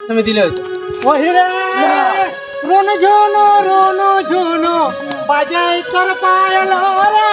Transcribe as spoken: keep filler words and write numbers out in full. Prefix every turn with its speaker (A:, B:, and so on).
A: তুমি দিলে হয়তো
B: ওহি রে রোন ঝোনো রোন ঝোনো বাজাই তোর পায়ল রে